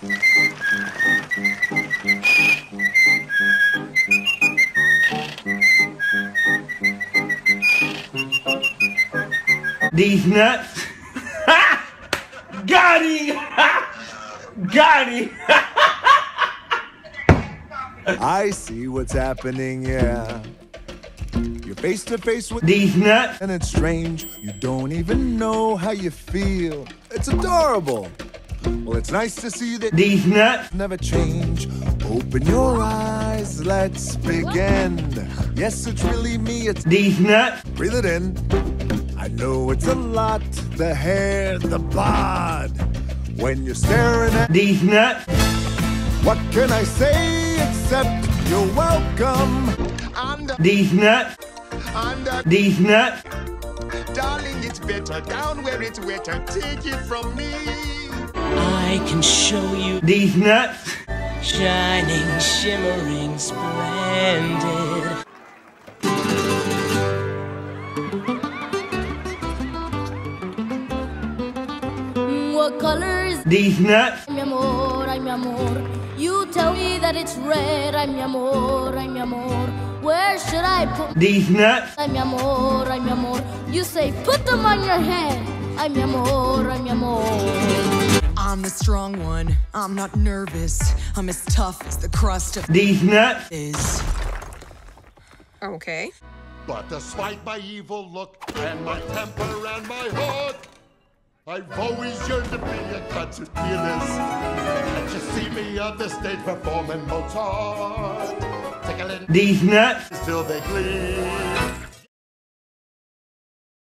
These nuts. Got him! Got him! I see what's happening, yeah. You're face to face with these nuts. And it's strange, you don't even know how you feel. It's adorable. Well, it's nice to see that these nuts never change. Open your eyes, let's begin. Yes, it's really me, it's these nuts. Breathe it in. I know it's a lot, the hair, the bod. When you're staring at these nuts. What can I say except you're welcome? These nuts. These nuts. Darling, it's better down where it's wetter. Take it from me. I can show you these nuts. Shining, shimmering, splendid. What color is these nuts? Ay, mi amor, ay, mi amor. You tell me that it's red. Ay, mi amor, ay, mi amor. Where should I put these nuts? Ay, mi amor, ay, mi amor. You say put them on your head. Ay, mi amor, ay, mi amor. I'm the strong one. I'm not nervous. I'm as tough as the crust of these nuts. Is. Okay. But despite my evil look and my temper and my hook, I've always yearned to be a concert pianist. Can't you see me on the stage performing Mozart? Tickling these nuts. Still they gleam.